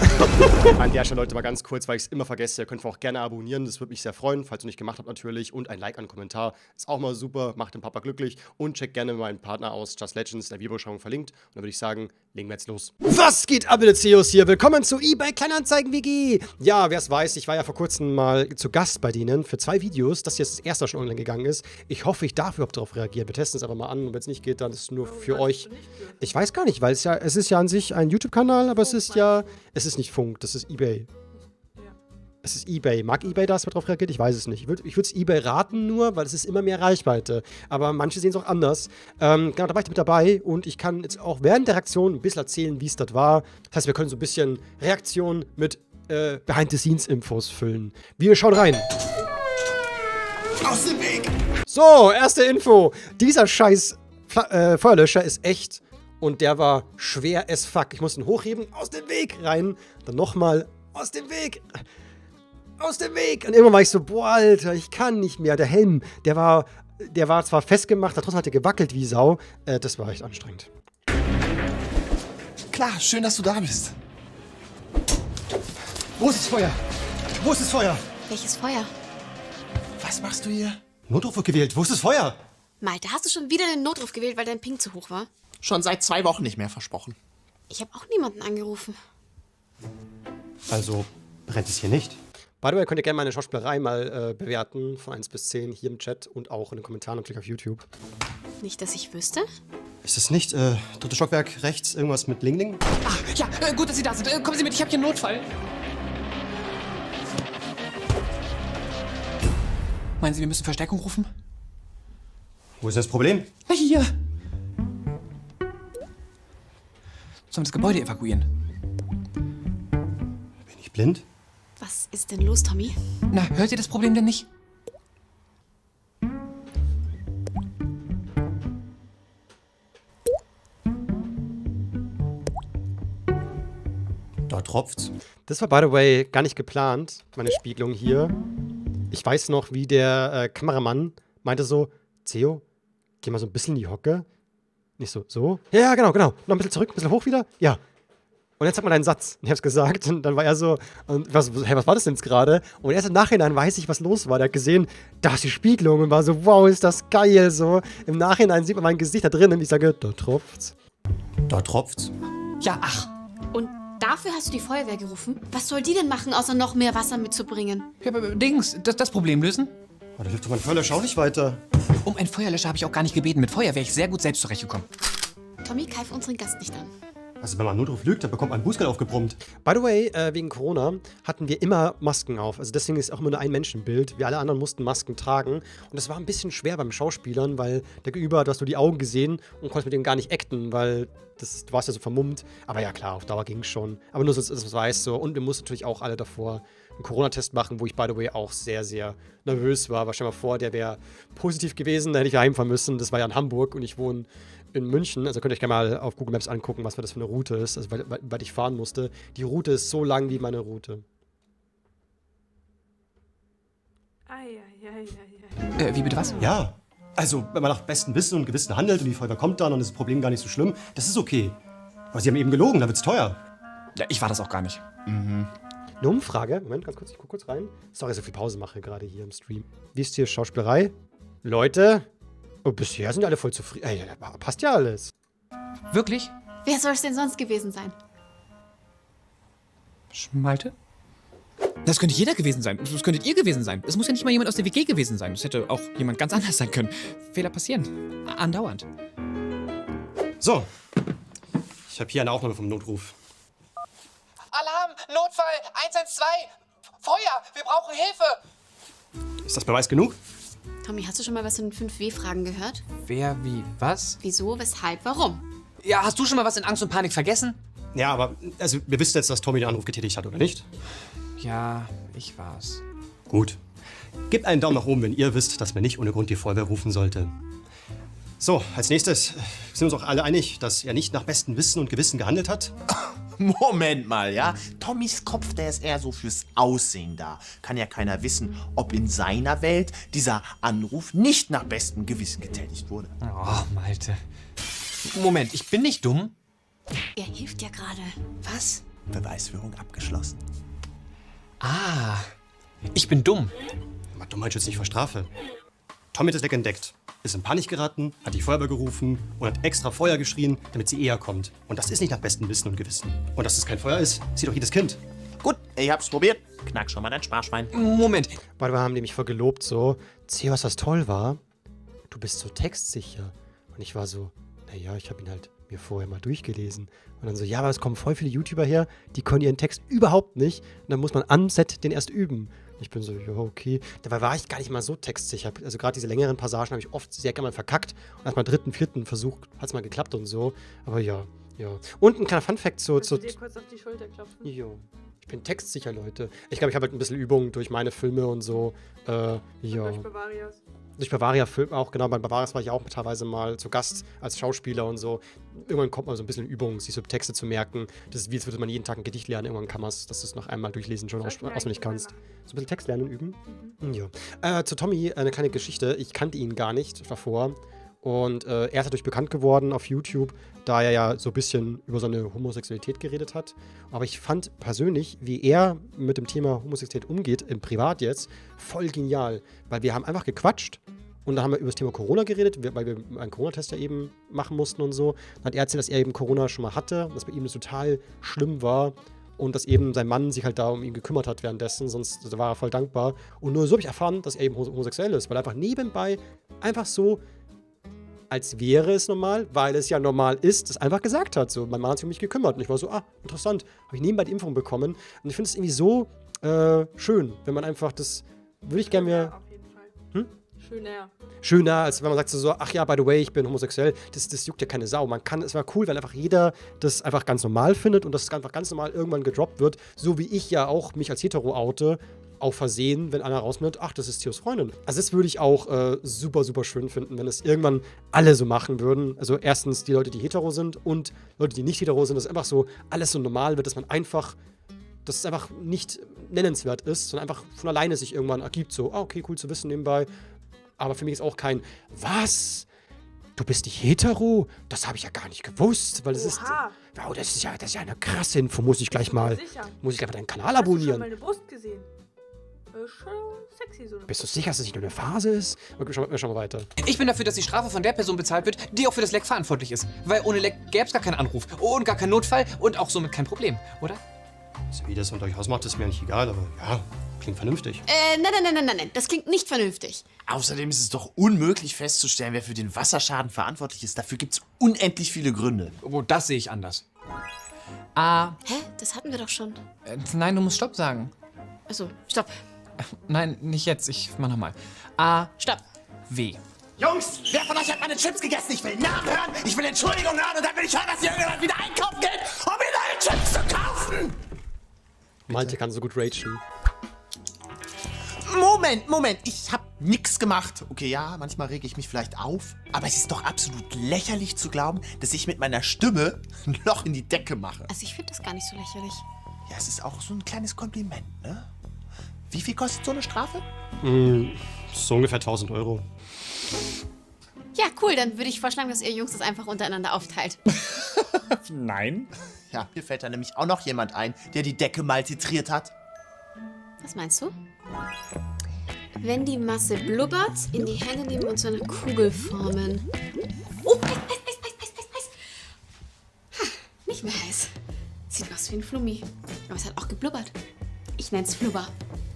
An der Stelle, Leute, mal ganz kurz, weil ich es immer vergesse, ihr könnt auch gerne abonnieren, das würde mich sehr freuen, falls ihr nicht gemacht habt natürlich. Und ein Like, einen Kommentar ist auch mal super, macht den Papa glücklich. Und checkt gerne meinen Partner aus, Just Legends, der Videobeschreibung verlinkt. Und dann würde ich sagen, legen wir jetzt los. Was geht ab, ihr CEOs hier? Willkommen zu eBay Kleinanzeigen-WG. Ja, wer es weiß, ich war ja vor kurzem mal zu Gast bei denen für 2 Videos, das jetzt das erste schon online gegangen ist. Ich hoffe, ich darf überhaupt darauf reagieren. Wir testen es aber mal an und wenn es nicht geht, dann ist es nur für euch. Ich weiß gar nicht, weil es ist ja an sich ein YouTube-Kanal, aber es ist nicht Funk, das ist eBay. Es ist eBay. Mag eBay das, wer darauf reagiert? Ich weiß es nicht. Ich würde es eBay raten nur, weil es ist immer mehr Reichweite. Aber manche sehen es auch anders. Genau, da war ich mit dabei und ich kann jetzt auch während der Reaktion ein bisschen erzählen, wie es das war. Das heißt, wir können so ein bisschen Reaktion mit Behind-the-Scenes-Infos füllen. Wir schauen rein. Aus dem Weg! So, erste Info. Dieser scheiß Feuerlöscher ist echt. Und der war schwer as fuck. Ich musste ihn hochheben, aus dem Weg rein. Dann nochmal aus dem Weg. Aus dem Weg. Und irgendwann war ich so, boah, Alter, ich kann nicht mehr. Der Helm, der war zwar festgemacht, trotzdem hat er gewackelt wie Sau. Das war echt anstrengend. Klar, schön, dass du da bist. Wo ist das Feuer? Wo ist das Feuer? Welches Feuer? Was machst du hier? Notruf wird gewählt. Wo ist das Feuer? Malte, hast du schon wieder den Notruf gewählt, weil dein Ping zu hoch war? Schon seit 2 Wochen nicht mehr versprochen. Ich habe auch niemanden angerufen. Also, brennt es hier nicht? By the way, könnt ihr gerne meine Schauspielerei mal bewerten, von 1 bis 10, hier im Chat und auch in den Kommentaren natürlich auf YouTube. Nicht, dass ich wüsste. Ist das nicht, 3. Stockwerk rechts, irgendwas mit Lingling? Ach, ja, gut, dass Sie da sind. Kommen Sie mit, ich habe hier einen Notfall. Meinen Sie, wir müssen Verstärkung rufen? Wo ist das Problem? Na, hier. Sollen wir das Gebäude evakuieren? Bin ich blind? Was ist denn los, Tommy? Na, hört ihr das Problem denn nicht? Da tropft's. Das war, by the way, gar nicht geplant, meine Spiegelung hier. Ich weiß noch, wie der Kameramann meinte so, Theo, geh mal so ein bisschen in die Hocke. Nicht so, so? Ja, genau. Noch ein bisschen zurück, ein bisschen hoch wieder. Ja. Und jetzt hat man einen Satz. Und ich hab's gesagt. Und dann war er so, was war das denn jetzt gerade? Und erst im Nachhinein weiß ich, was los war. Der hat gesehen, da ist die Spiegelung und war so, wow, ist das geil. So. Im Nachhinein sieht man mein Gesicht da drin und ich sage, da tropft's. Da tropft's. Ja, ach. Und dafür hast du die Feuerwehr gerufen? Was soll die denn machen, außer noch mehr Wasser mitzubringen? Ja, aber Dings, das Problem lösen? Oh, da hilft doch mein Feuerlöscher auch nicht weiter. Um einen Feuerlöscher habe ich auch gar nicht gebeten. Mit Feuer wäre ich sehr gut selbst zurechtgekommen. Tommy, greif unseren Gast nicht an. Also wenn man Notruf lügt, dann bekommt man Bußgeld aufgebrummt. By the way, wegen Corona hatten wir immer Masken auf. Also deswegen ist auch immer nur ein Menschenbild. Wir alle anderen mussten Masken tragen. Und das war ein bisschen schwer beim Schauspielern, weil der Gegenüber, du hast nur die Augen gesehen und konntest mit dem gar nicht acten, weil du warst ja so vermummt. Aber ja klar, auf Dauer ging es schon. Aber nur so, dass du weißt so. Und wir mussten natürlich auch alle davor einen Corona-Test machen, wo ich, by the way, auch sehr, sehr nervös war. Aber stell mal vor, der wäre positiv gewesen, dann hätte ich heimfahren müssen. Das war ja in Hamburg und ich wohne in München. Also könnt ihr euch gerne mal auf Google Maps angucken, was das für eine Route ist, also weil ich fahren musste. Die Route ist so lang wie meine Route. Wie bitte was? Ja, also wenn man nach bestem Wissen und Gewissen handelt und die Feuerwehr kommt dann und ist das Problem gar nicht so schlimm, das ist okay. Aber sie haben eben gelogen, da wird's teuer. Ja, ich war das auch gar nicht. Eine Umfrage, Moment, ganz kurz, ich gucke kurz rein. Sorry, dass ich so viel Pause mache gerade hier im Stream. Wie ist hier Schauspielerei? Leute, bisher sind alle voll zufrieden. Ey, passt ja alles. Wirklich? Wer soll es denn sonst gewesen sein? Schmalte? Das könnte jeder gewesen sein. Das könntet ihr gewesen sein. Es muss ja nicht mal jemand aus der WG gewesen sein. Das hätte auch jemand ganz anders sein können. Fehler passieren. Andauernd. So. Ich habe hier eine Aufnahme vom Notruf. Alarm! Notfall! 112! Feuer! Wir brauchen Hilfe! Ist das Beweis genug? Tommy, hast du schon mal was in 5W-Fragen gehört? Wer, wie, was? Wieso, weshalb, warum? Ja, hast du schon mal was in Angst und Panik vergessen? Ja, aber also, wir wissen jetzt, dass Tommy den Anruf getätigt hat, oder nicht? Ja, ich war's. Gut. Gebt einen Daumen nach oben, wenn ihr wisst, dass man nicht ohne Grund die Feuerwehr rufen sollte. So, als nächstes sind uns auch alle einig, dass er nicht nach bestem Wissen und Gewissen gehandelt hat. Moment mal, ja? Tommys Kopf, der ist eher so fürs Aussehen da. Kann ja keiner wissen, ob in seiner Welt dieser Anruf nicht nach bestem Gewissen getätigt wurde. Oh, Malte. Moment, ich bin nicht dumm. Er hilft ja gerade. Was? Beweisführung abgeschlossen. Ah, ich bin dumm. Aber du meinst jetzt nicht vor Strafe. Tommy hat das Leck entdeckt, ist in Panik geraten, hat die Feuerwehr gerufen und hat extra Feuer geschrien, damit sie eher kommt. Und das ist nicht nach bestem Wissen und Gewissen. Und dass es kein Feuer ist, sieht doch jedes Kind. Gut, ich hab's probiert. Knack schon mal dein Sparschwein. Moment. Warte, wir haben die mich voll gelobt so. Sieh, was das toll war. Du bist so textsicher. Und ich war so, naja, ich habe ihn halt mir vorher mal durchgelesen. Und dann so, ja, aber es kommen voll viele YouTuber her, die können ihren Text überhaupt nicht. Und dann muss man am Set den erst üben. Und ich bin so, ja, okay. Dabei war ich gar nicht mal so textsicher. Also gerade diese längeren Passagen habe ich oft sehr gerne mal verkackt. Und erst mal dritten, vierten Versuch hat es mal geklappt und so. Aber ja, ja. Und ein kleiner Funfact zu... Kannst du dir kurz auf die Schulter klopfen? Jo. Ich bin textsicher, Leute. Ich glaube, ich habe halt ein bisschen Übung durch meine Filme und so. Ja. Durch Bavarias. Durch Bavaria-Film auch, genau. Bei Bavarias war ich auch teilweise mal zu Gast als Schauspieler und so. Irgendwann kommt man so ein bisschen in Übung, sich so Texte zu merken. Das ist wie, als würde man jeden Tag ein Gedicht lernen. Irgendwann kann man es, dass du es noch einmal durchlesen schon auswendig kannst. So ein bisschen Text lernen und üben. Ja. Zu Tommy eine kleine Geschichte. Ich kannte ihn gar nicht davor. Und er ist dadurch bekannt geworden auf YouTube, da er ja so ein bisschen über seine Homosexualität geredet hat. Aber ich fand persönlich, wie er mit dem Thema Homosexualität umgeht, im Privat jetzt, voll genial. Weil wir haben einfach gequatscht und dann haben wir über das Thema Corona geredet, weil wir einen Corona-Test ja eben machen mussten und so. Dann hat er erzählt, dass er eben Corona schon mal hatte, dass bei ihm das total schlimm war. Und dass eben sein Mann sich halt da um ihn gekümmert hat währenddessen, sonst war er voll dankbar. Und nur so habe ich erfahren, dass er eben homosexuell ist, weil er einfach nebenbei einfach so, als wäre es normal, weil es ja normal ist, das einfach gesagt hat. So, mein Mann hat sich um mich gekümmert. Und ich war so, interessant. Habe ich nebenbei die Impfung bekommen. Und ich finde es irgendwie so schön, wenn man einfach das, würde ich gerne mir... Auf jeden Fall. Schöner, als wenn man sagt so, ach ja, by the way, ich bin homosexuell. Das juckt ja keine Sau. Es war cool, weil einfach jeder das einfach ganz normal findet und das einfach ganz normal irgendwann gedroppt wird. So wie ich ja auch mich als hetero oute, auf Versehen, wenn einer rausfindet, ach, das ist Theos Freundin. Also das würde ich auch super, super schön finden, wenn es irgendwann alle so machen würden. Also erstens die Leute, die hetero sind und Leute, die nicht hetero sind, dass einfach so alles so normal wird, dass es einfach nicht nennenswert ist, sondern einfach von alleine sich irgendwann ergibt. So, okay, cool zu wissen nebenbei. Aber für mich ist auch kein, was? Du bist nicht hetero? Das habe ich ja gar nicht gewusst, weil das ist, wow, das ist ja eine krasse Info. Muss ich gleich mal deinen Kanal abonnieren. Hast du schon meine Brust gesehen? Schon sexy so. Bist du sicher, dass es nicht nur eine Phase ist? Okay, schauen wir weiter. Ich bin dafür, dass die Strafe von der Person bezahlt wird, die auch für das Leck verantwortlich ist. Weil ohne Leck gäbe es gar keinen Anruf und gar keinen Notfall und auch somit kein Problem, oder? Also wie das unter euch ausmacht, ist mir nicht egal, aber ja, klingt vernünftig. Nein. Das klingt nicht vernünftig. Außerdem ist es doch unmöglich festzustellen, wer für den Wasserschaden verantwortlich ist. Dafür gibt es unendlich viele Gründe. Oh, das sehe ich anders. Hä? Das hatten wir doch schon. Nein, du musst Stopp sagen. Achso, stopp. Nein, nicht jetzt. Ich mach nochmal. Stopp. W. Jungs, wer von euch hat meine Chips gegessen? Ich will Namen hören, ich will Entschuldigung hören und dann will ich hören, dass ihr irgendwann wieder einkaufen geht, um mir neue Chips zu kaufen. Malte kann so gut ragen. Moment, ich hab nix gemacht. Okay, ja, manchmal rege ich mich vielleicht auf, aber es ist doch absolut lächerlich zu glauben, dass ich mit meiner Stimme ein Loch in die Decke mache. Also ich finde das gar nicht so lächerlich. Ja, es ist auch so ein kleines Kompliment, ne? Wie viel kostet so eine Strafe? So ungefähr 1.000 Euro. Ja, cool, dann würde ich vorschlagen, dass ihr Jungs das einfach untereinander aufteilt. Nein. Ja, mir fällt da nämlich auch noch jemand ein, der die Decke maltitriert hat. Was meinst du? Wenn die Masse blubbert, in die Hände nehmen und so eine Kugel formen. Oh, heiß. Nicht mehr heiß. Sieht aus wie ein Flummi. Aber es hat auch geblubbert. Ich nenn's Flubber.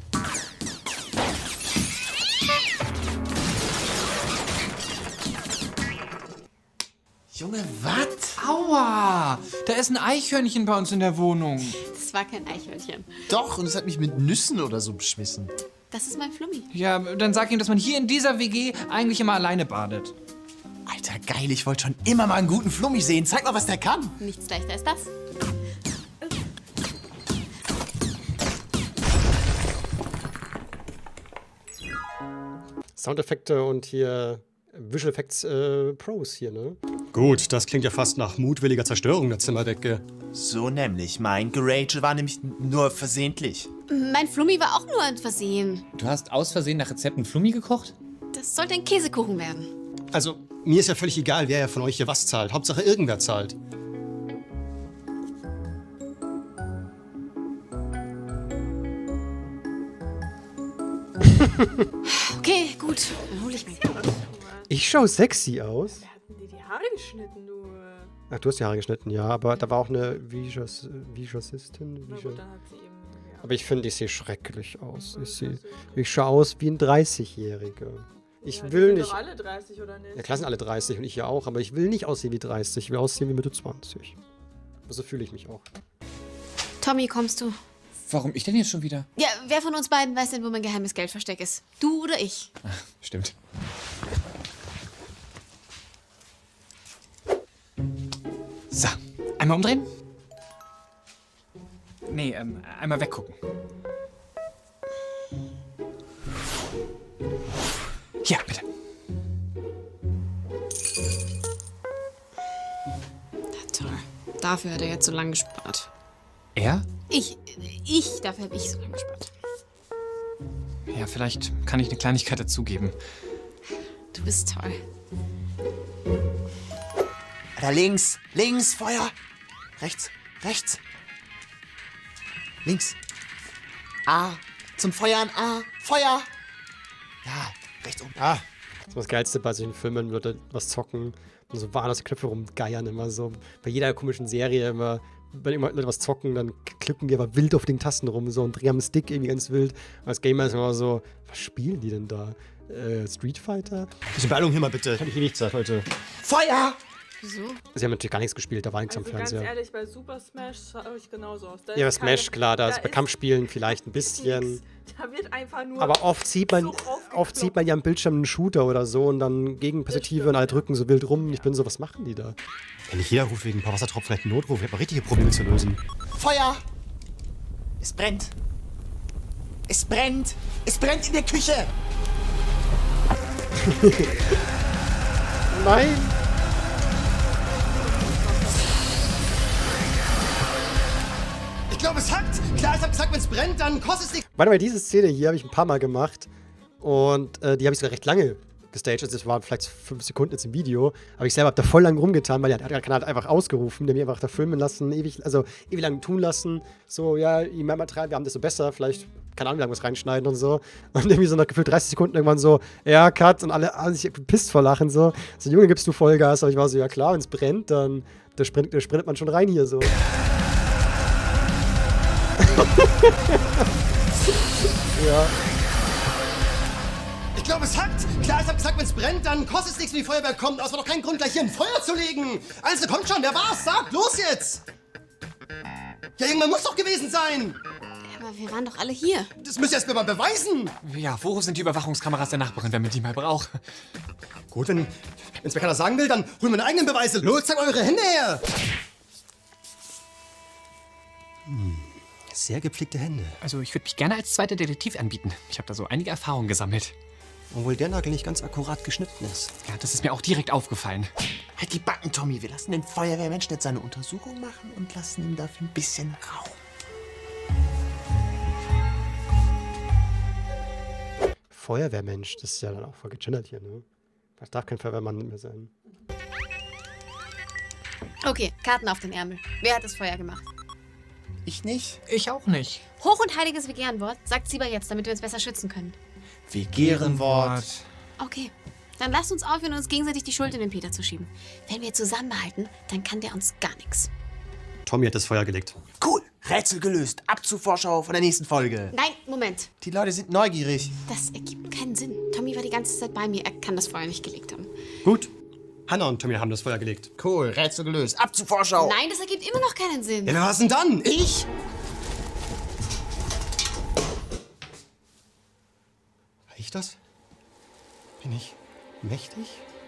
Junge, was? Aua! Da ist ein Eichhörnchen bei uns in der Wohnung. Das war kein Eichhörnchen. Doch, und es hat mich mit Nüssen oder so beschmissen. Das ist mein Flummi. Ja, dann sag ihm, dass man hier in dieser WG eigentlich immer alleine badet. Alter, geil, ich wollte schon immer mal einen guten Flummi sehen. Zeig mal, was der kann. Nichts leichter als das. Soundeffekte und hier Visual Effects Pros hier, ne? Gut, das klingt ja fast nach mutwilliger Zerstörung der Zimmerdecke. So nämlich. Mein Gerage war nämlich nur versehentlich. Mein Flummi war auch nur ein Versehen. Du hast aus Versehen nach Rezepten Flummi gekocht? Das sollte ein Käsekuchen werden. Also, mir ist ja völlig egal, wer ja von euch hier was zahlt. Hauptsache irgendwer zahlt. Okay, gut. Dann hole ich mir. Ich schaue sexy aus. Wer hat denn dir die Haare geschnitten, du? Ach, du hast die Haare geschnitten, ja, aber da war auch eine Visagistin. Na gut, dann hat sie eben. Ja. Aber ich finde, ich sehe schrecklich aus. Ich schaue aus wie ein 30-Jähriger. Ich Ja, die will sind nicht. doch alle 30, oder nicht? Ja, klar sind alle 30 und ich ja auch, aber ich will nicht aussehen wie 30. Ich will aussehen wie Mitte 20. Aber so fühle ich mich auch. Tommy, kommst du? Warum ich denn jetzt schon wieder? Ja, wer von uns beiden weiß denn, wo mein geheimes Geldversteck ist? Du oder ich? Stimmt. So, einmal umdrehen. Nee, einmal weggucken. Hier, bitte. Toll. Dafür hat er jetzt so lange gespart. Er? Dafür habe ich so lange gespart. Ja, vielleicht kann ich eine Kleinigkeit dazugeben. Du bist toll. Da links, links, Feuer. Rechts, rechts. Links. A, zum Feuern, A, Feuer. Ja, rechts oben. Ah, das ist das Geilste bei solchen Filmen, würde was zocken und so wahllos Knöpfe rumgeiern immer so. Bei jeder komischen Serie immer, wenn immer Leute was zocken, dann klicken die aber wild auf den Tasten rum so und drehen am Stick irgendwie ganz wild. Und als Gamer ist immer so, was spielen die denn da? Street Fighter? Bisschen Beeilung hier mal bitte. Ich hab nicht ewig Zeit heute. Feuer! Wieso? Sie haben natürlich gar nichts gespielt, da war nichts Also am ganz Fernseher. ehrlich, bei Super Smash schaue ich genauso aus. Da Ja, bei ist Smash, keine- klar, da ist bei ist Kampfspielen vielleicht ein bisschen. nix. Da wird einfach nur. Aber oft sieht man ja am Bildschirm einen Shooter oder so und dann Gegenperspektive und alle drücken so wild rum. Und ich bin so, was machen die da? Wenn nicht jeder ruft wegen ein paar Wassertropfen vielleicht einen Notruf, ich hab mal richtige Probleme zu lösen. Feuer! Es brennt. Es brennt. Es brennt in der Küche. Nein! Ich glaube, es hackt. Klar, ich habe gesagt, wenn es brennt, dann kostet es nichts. Warte mal, diese Szene hier habe ich ein paar Mal gemacht und die habe ich sogar recht lange gestaged. Also das waren vielleicht 5 Sekunden jetzt im Video, aber ich selber habe da voll lang rumgetan, weil der hat halt einfach ausgerufen, der mir einfach da filmen lassen, ewig lang tun lassen. So, ja, je mehr Material wir haben, desto besser. Vielleicht, keine Ahnung, irgendwas reinschneiden und so. Und irgendwie so nach gefühlt 30 Sekunden irgendwann so, ja, Cut, und alle haben sich gepisst vor Lachen so. So, Junge, gibst du Vollgas? Aber ich war so, ja klar, wenn es brennt, dann da sprintet man schon rein hier so. Ja. Ich glaube, es hackt. Klar, ich habe gesagt, wenn es brennt, dann kostet es nichts, wenn die Feuerwehr kommt. Aber es war doch kein Grund, gleich hier ein Feuer zu legen. Also, kommt schon, wer war's? Sag, los jetzt! Ja, irgendwann muss doch gewesen sein. Aber wir waren doch alle hier. Das müsst ihr erst mir mal beweisen. Ja, wo sind die Überwachungskameras der Nachbarin, wenn man die mal braucht? Gut, wenn es mir keiner sagen will, dann holen wir meine eigenen Beweise. Los, zeigt eure Hände her. Sehr gepflegte Hände. Also, ich würde mich gerne als zweiter Detektiv anbieten. Ich habe da so einige Erfahrungen gesammelt. Obwohl der Nagel nicht ganz akkurat geschnitten ist. Ja, das ist mir auch direkt aufgefallen. Halt die Backen, Tommy. Wir lassen den Feuerwehrmenschen jetzt seine Untersuchung machen und lassen ihm dafür ein bisschen Raum. Feuerwehrmensch, das ist ja dann auch voll gegendert hier, ne? Das darf kein Feuerwehrmann mehr sein. Okay, Karten auf den Ärmel. Wer hat das Feuer gemacht? Ich nicht. Ich auch nicht. Hoch- und heiliges Begehrenwort. Sagt Sieber jetzt, damit wir uns besser schützen können. Ehrenwort. Okay, dann lasst uns aufhören, uns gegenseitig die Schuld in den Peter zu schieben. Wenn wir zusammenhalten, dann kann der uns gar nichts. Tommy hat das Feuer gelegt. Cool. Rätsel gelöst. Ab zur Vorschau von der nächsten Folge. Nein, Moment. Die Leute sind neugierig. Das ergibt keinen Sinn. Tommy war die ganze Zeit bei mir. Er kann das Feuer nicht gelegt haben. Gut. Hannah und Tommy haben das Feuer gelegt. Cool. Rätsel gelöst. Ab zur Vorschau. Nein, das ergibt immer noch keinen Sinn. Ja, wer war's denn dann? Ich? War ich das? Bin ich mächtig?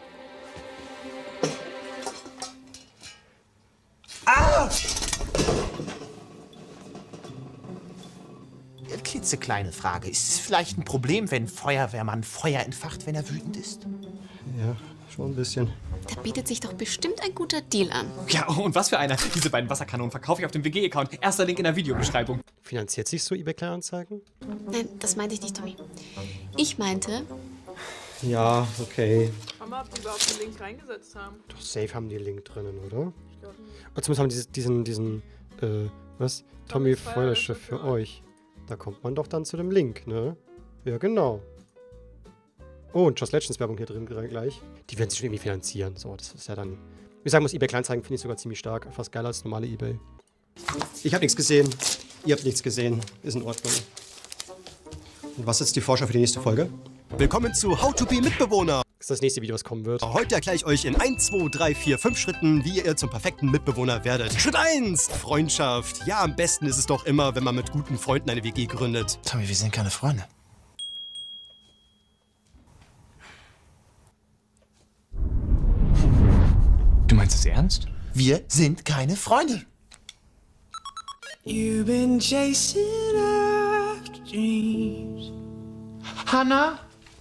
Klitzekleine Frage. Ist es vielleicht ein Problem, wenn ein Feuerwehrmann Feuer entfacht, wenn er wütend ist? Ja, schon ein bisschen. Da bietet sich doch bestimmt ein guter Deal an. Ja, und was für einer. Diese beiden Wasserkanonen verkaufe ich auf dem WG-Account. Erster Link in der Videobeschreibung. Finanziert sich so eBay Kleinanzeigen? Nein, das meinte ich nicht, Tommy. Ich meinte, Ja, okay. Schau mal, ob die überhaupt den Link reingesetzt haben. Doch safe haben die einen Link drinnen, oder? Ich glaube nicht. Und zumindest haben die was? Tommy Tommys Feuerschiff für euch. Da kommt man doch dann zu dem Link, ne? Ja, genau. Oh, und Just Legends Werbung hier drin gleich. Die werden sich schon irgendwie finanzieren. So, das ist ja dann... Wie ich sagen muss, eBay Kleinanzeigen finde ich sogar ziemlich stark. Fast geiler als normale eBay. Ich habe nichts gesehen. Ihr habt nichts gesehen. Ist in Ordnung. Und was ist jetzt die Vorschau für die nächste Folge? Willkommen zu How to be Mitbewohner. Das ist das nächste Video, was kommen wird. Heute erkläre ich euch in 1, 2, 3, 4, 5 Schritten, wie ihr zum perfekten Mitbewohner werdet. Schritt 1, Freundschaft. Ja, am besten ist es doch immer, wenn man mit guten Freunden eine WG gründet. Tommy, wir sind keine Freunde. Du meinst es ernst? Wir sind keine Freunde. You've been chasing after dreams. Hannah?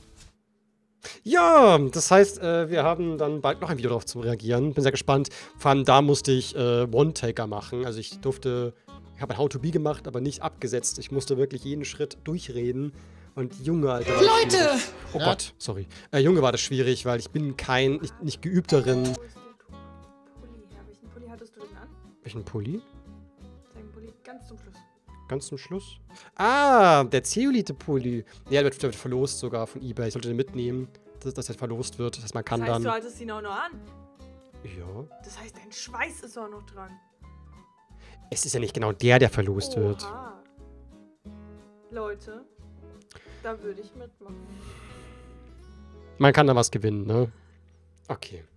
Ja, das heißt, wir haben dann bald noch ein Video darauf zu reagieren. Bin sehr gespannt. Vor allem da musste ich One-Taker machen. Also ich habe ein How-to-Be gemacht, aber nicht abgesetzt. Ich musste wirklich jeden Schritt durchreden. Und Junge, Alter. Leute! Oh Gott, sorry. Junge, war das schwierig, weil ich bin nicht geübt darin. Wo ist der Pulli her? Welchen Pulli hattest du denn an? Welchen Pulli? Dein Pulli ganz zum Schluss. Ganz zum Schluss. Ah, der Zeolite-Pulli. Ja, der wird verlost sogar von eBay. Ich sollte den mitnehmen, dass der verlost wird. Das heißt, man kann Das heißt, dann... du hattest ihn auch noch an. Ja. Das heißt, dein Schweiß ist auch noch dran. Es ist ja nicht genau der verlost wird. Oha. Leute, da würde ich mitmachen. Man kann da was gewinnen, ne? Okay.